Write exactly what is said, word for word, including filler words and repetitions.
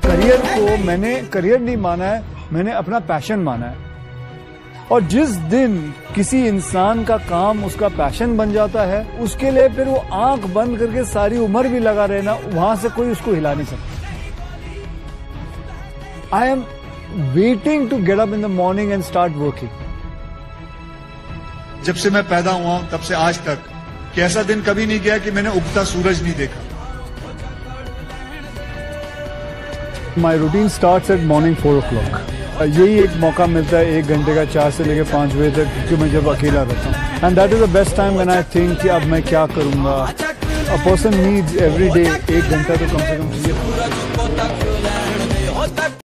Career को मैंने career नहीं माना है, मैंने अपना पैशन माना है। और जिस दिन किसी इंसान का काम उसका पैशन बन जाता है, उसके लिए फिर वो आंख बंद करके सारी उम्र भी लगा रहना, वहां से कोई उसको हिला नहीं सकता। I am waiting to get up in the morning and start working. जब से मैं पैदा हुआ तब से आज तक कि ऐसा दिन कभी नहीं गया कि मैंने उगता सूरज नहीं देखा। My routine starts at morning four o'clock. यही एक मौका मिलता है एक घंटे का, चार से लेकर पाँच बजे तक, क्योंकि मैं जब अकेला रहता हूँ। And that is the best time when I think कि अब मैं क्या करूँगा। A person needs every day एक घंटा तो कम से कम चाहिए।